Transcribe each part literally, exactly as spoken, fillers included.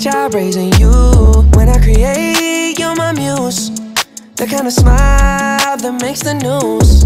great job raising you. When I create, you're my muse. The kind of smile that makes the news.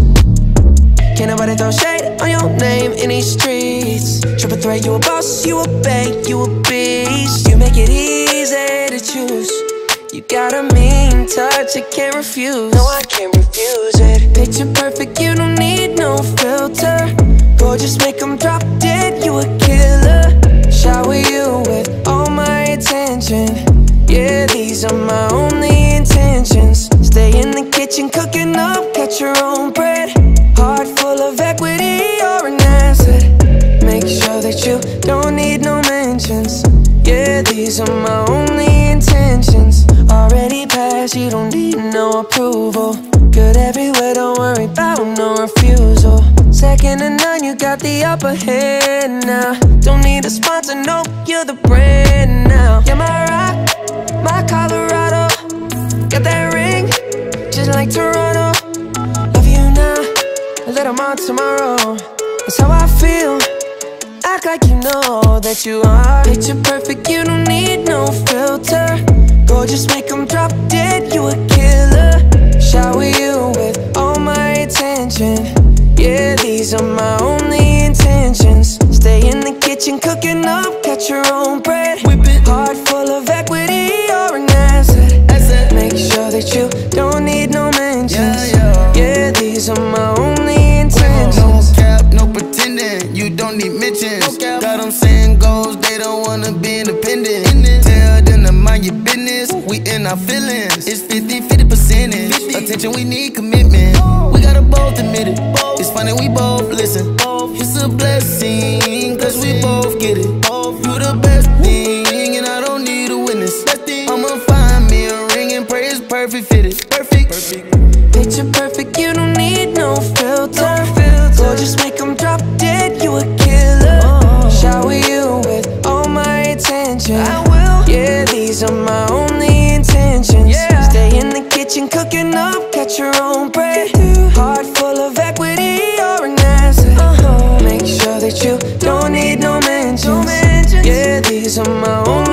Can't nobody throw shade on your name in these streets. Triple threat, you a boss, you a bank, you a beast. You make it easy to choose. You got a mean touch, I can't refuse. No, I can't refuse it. Picture perfect, you don't need no filter. Gorgeous, make them drop dead, you a killer. Shower you with all my attention. Yeah, these are my only intentions. Stay in the kitchen, cooking up, cut your own bread. Heart full of equity, you're an asset. Make sure that you don't need no mentions. Yeah, these are my only intentions. Already passed, you don't need no approval. Good everywhere, don't worry about no refusal. Second to none, you got the upper hand now. Don't need a sponsor, no, you're the brand now. You're my rock, my Colorado. Got that ring, just like Toronto. Love you now, a little more tomorrow. That's how I feel. Act like you know that you are. Picture perfect, you don't need no filter. Gorgeous, make them drop dead, you a killer. Shower you with all my attention. Yeah, these are my only intentions. Stay in the kitchen, cooking up, cut your own bread. Heart full of equity, you're an asset. Make sure that you don't need no mentions. Yeah, these are my only intentions. No cap, no pretending, you don't need mentions. Got them saying goals, they don't wanna be independent. Tell them to mind your business, we in our feelings. It's fifty, fifty percentage. Attention, we need commitment. We gotta both admit it. It's funny, we both listen. It's a blessing, cause we both get it. You the best thing, and I don't need a witness. I'ma find me a ring and pray it's perfect fitted. Perfect. Picture perfect, you don't need no filter. Gorgeous, make them drop dead, you a killer. Shower you with all my attention. I will. Yeah, these are my only intentions. Yeah. Stay in the kitchen, cooking up, cut your own bread. Heart full of equity, you're an asset. Uh-huh. Make sure that you don't need no mentions. Yeah, these are my only